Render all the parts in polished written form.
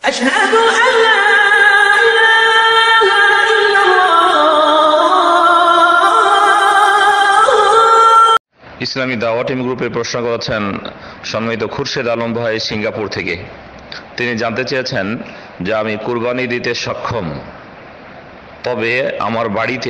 أشهد أن لا إله إلا الله। ইসলামী দাওয়া টিম গ্রুপে প্রশ্ন করেছেন সম্মানিত খুরশেদ আলম ভাই সিঙ্গাপুর থেকে। তিনি জানতে চেয়েছেন যে আমি কুরবানি দিতে সক্ষম, তবে আমার বাড়িতে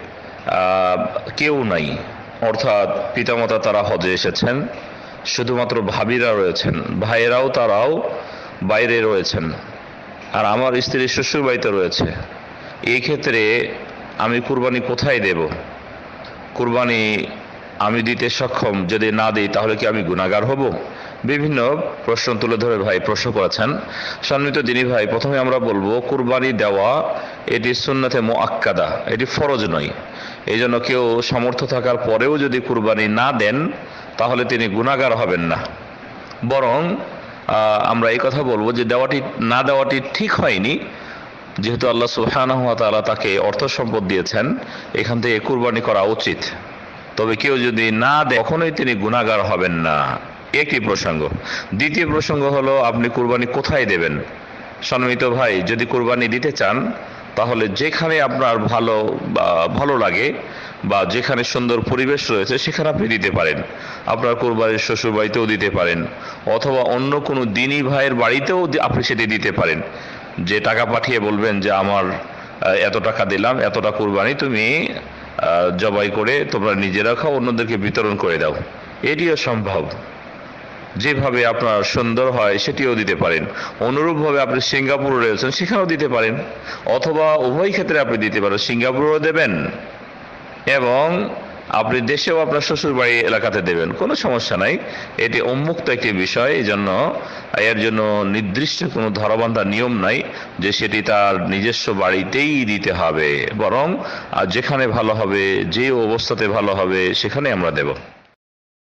কেউ নাই, অর্থাৎ পিতামাতা তারা হজে এসেছেন, শুধুমাত্র ভাবিরা রয়েছেন, ভাইয়েরাও তারাও বাইরে রয়েছেন, আর আমার স্ত্রী শ্বশুর বাড়িতে রয়েছে। এই ক্ষেত্রে আমি কুরবানি কোথায় দেব? কুরবানি আমি দিতে সক্ষম, যদি না দিই তাহলে কি আমি গুনাহগার হব? বিভিন্ন প্রশ্ন তুলে ধরে ভাই প্রশ্ন করেছেন। সম্মানিত দিনী ভাই, প্রথমে আমরা বলবো কুরবানি দেওয়া এটি সুন্নতে মুআক্কাদা, এটি ফরজ নয়। এই জন্য কেউ সামর্থ্য থাকার পরেও যদি কুরবানি না দেন তাহলে তিনি গুনাহগার হবেন না। বরং আমরা এই কথা বলবো যে না দেওয়াটি ঠিক হয়নি, যেহেতু আল্লাহ সুবহানাহু ওয়া তাআলা তাকে অর্থ সম্পদ দিয়েছেন, এখান থেকে কুরবানি করা উচিত। তবে কেউ যদি না দেয় কখনোই তিনি গুনাহগার হবেন না। একটি প্রসঙ্গ। দ্বিতীয় প্রসঙ্গ হলো আপনি কুরবানি কোথায় দেবেন? সম্মানিত ভাই, যদি কুরবানি দিতে চান তাহলে যেখানে আপনার ভালো লাগে বা যেখানে সুন্দর পরিবেশ রয়েছে সেখানে আপনি দিতে পারেন। আপনার কুরবানির শ্বশুর বাড়িতেও দিতে পারেন, অথবা অন্য কোনো দিনী ভাইয়ের বাড়িতেও আপনি সেটি দিতে পারেন। যে টাকা পাঠিয়ে বলবেন যে আমার এত টাকা দিলাম, এতটা কুরবানি তুমি জবাই করে তোমরা নিজেরা খাও, অন্যদেরকে বিতরণ করে দাও, এটিও সম্ভব। যেভাবে আপনার সুন্দর হয় সেটিও দিতে পারেন। অনুরূপভাবে আপনি সিঙ্গাপুরে রয়েছেন, সেখানেও দিতে পারেন, অথবা উভয় ক্ষেত্রে আপনি দিতে পারেন। সিঙ্গাপুরেও দেবেন এবং আপনি দেশেও আপনার শ্বশুর বাড়ি এলাকাতে দেবেন, কোনো সমস্যা নাই। এটি উন্মুক্ত একটি বিষয়, এই জন্য এর জন্য নির্দিষ্ট কোনো ধরাবান্ধা নিয়ম নাই যে সেটি তার নিজস্ব বাড়িতেই দিতে হবে। বরং যেখানে ভালো হবে, যে অবস্থাতে ভালো হবে সেখানে আমরা দেব।